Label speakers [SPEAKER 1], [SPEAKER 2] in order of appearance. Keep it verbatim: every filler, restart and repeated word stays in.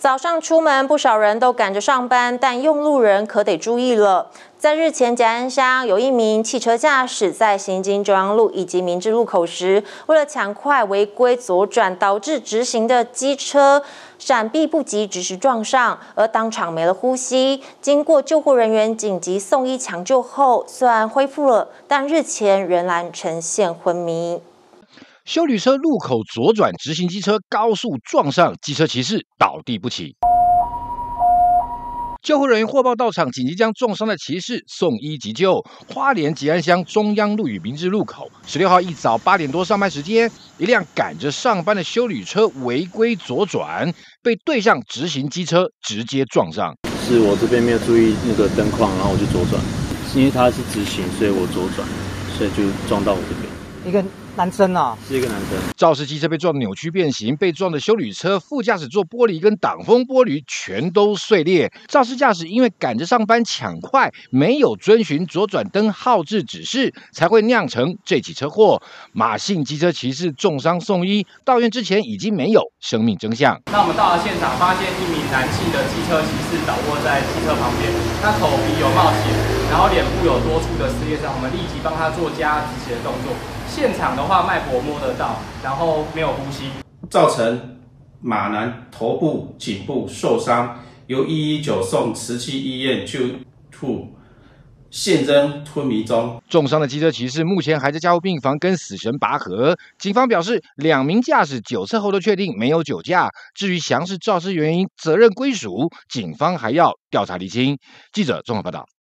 [SPEAKER 1] 早上出门，不少人都赶着上班，但用路人可得注意了。在日前，甲安乡有一名汽车驾驶在行经中央路以及明志路口时，为了抢快违规左转，导致直行的机车闪避不及，直直撞上，而当场没了呼吸。经过救护人员紧急送医抢救后，虽然恢复了，但日前仍然呈现昏迷。
[SPEAKER 2] 休旅车路口左转，直行机车高速撞上机车骑士，倒地不起。救护人员获报到场，紧急将重伤的骑士送医急救。花莲吉安乡中央路与明志路口，十六号一早八点多上班时间，一辆赶着上班的休旅车违规左转，被对向直行机车直接撞上。
[SPEAKER 3] 是我这边没有注意那个灯框，然后我就左转，因为他是直行，所以我左转，所以就撞到我这边。
[SPEAKER 4] 一个男生啊，
[SPEAKER 3] 是一个男生。
[SPEAKER 2] 肇事机车被撞得扭曲变形，被撞的休旅车副驾驶座玻璃跟挡风玻璃全都碎裂。肇事驾驶因为赶着上班抢快，没有遵循左转灯号志指示，才会酿成这起车祸。马姓机车骑士重伤送医，到院之前已经没有生命征象。
[SPEAKER 5] 那我们到了现场，发现一名男性的机车骑士倒卧在机车旁边，他口鼻有冒血，然后脸部有多处的撕裂伤，我们立即帮他做加止血的动作。 现场的话，脉搏摸得到，然后没有呼吸，
[SPEAKER 6] 造成马男头部、颈部受伤，由一一九送慈济医院救护，现仍昏迷中。
[SPEAKER 2] 重伤的机车骑士目前还在加护病房跟死神拔河。警方表示，两名驾驶酒测后都确定没有酒驾。至于详细肇事原因、责任归属，警方还要调查厘清。记者综合报道。